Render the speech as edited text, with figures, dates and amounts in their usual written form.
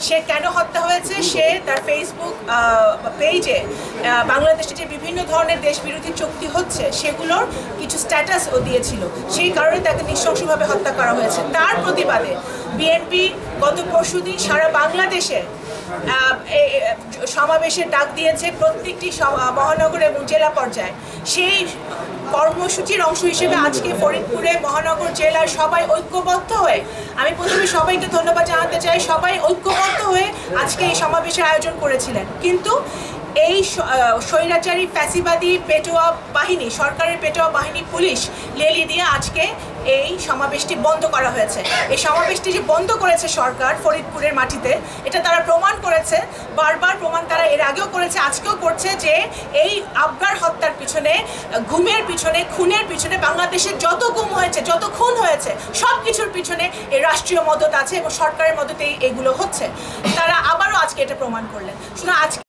সে কেন হত্যা হয়েছে, সে তার ফেসবুক পেজে বাংলাদেশে যে বিভিন্ন ধরনের দেশবিরোধী চুক্তি হচ্ছে সেগুলোর কিছু স্ট্যাটাস ও দিয়েছিল, সেই কারণে তাকে নৃশংসভাবে হত্যা করা হয়েছে। তার প্রতিবাদে বিএনপি গত পরশুদিন সারা বাংলাদেশে সমাবেশের ডাক দিয়েছে, প্রত্যেকটি মহানগর এবং জেলা পর্যায়ে। সেই কর্মসূচির অংশ হিসেবে আজকে ফরিদপুরে মহানগর জেলার সবাই ঐক্যবদ্ধ হয়ে, আমি প্রথমে সবাইকে ধন্যবাদ জানাতে চাই, সবাই ঐক্যবদ্ধ হয়ে আজকে এই সমাবেশের আয়োজন করেছিলেন। কিন্তু এই স্বৈরাচারী ফ্যাসিবাদী পেটোয়া বাহিনী, সরকারের পেটোয়া বাহিনী, পুলিশ লেলি দিয়ে আজকে এই সমাবেশটি বন্ধ করা হয়েছে। এই সমাবেশটি যে বন্ধ করেছে সরকার ফরিদপুরের মাটিতে, এটা তারা প্রমাণ করেছে, বারবার প্রমাণ তারা এর আগেও করেছে, আজকেও করছে, যে এই আবগার হত্যার পিছনে, গুমের পিছনে, খুনের পিছনে, বাংলাদেশের যত গুম হয়েছে, যত খুন হয়েছে, সব কিছুর পিছনে এই রাষ্ট্রীয় মদত আছে এবং সরকারের মদতেই এগুলো হচ্ছে। তারা আবারও আজকে এটা প্রমাণ করলেন। শুধু আজকে